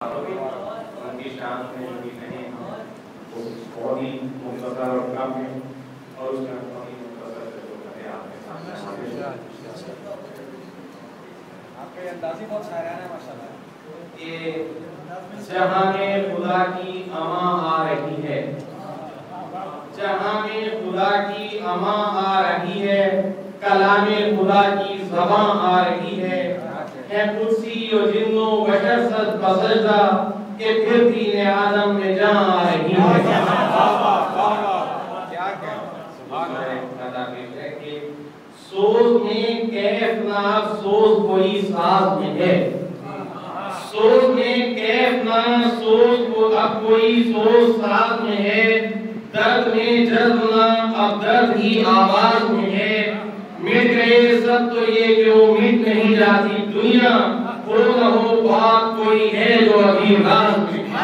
ان کی شان میں جو بھی کہیں وہ بہت ہی مختصر اور کم ہے اور اس میں بہت ہی مختصر سے جو کہیں آپ کے سامنے آپ کے اندازی بہت شاعرانہ ہے ماشاءاللہ. یہ جہاں میں خدا کی اما آ رہی ہے، جہاں میں خدا کی اما آ رہی ہے، کلام خدا کی زباں آ رہی ہے قدسی و جن و بشر صد بسجدہ کہ پھر دین آدم میں جہاں آ رہی ہے. کیا کہہ سوز میں کیف نہ سوز کوئی ساز میں ہے، سوز میں کیف نہ سوز کو اب کوئی سوز ساز میں ہے، درد میں جذب نہ اب درد ہی آواز میں ہے. مٹ گئے سب تو یہ کہ وہ مٹ نہیں جاتی دنیا، ہو نہ ہو بات کوئی ہے جو ابھی راز میں ہے.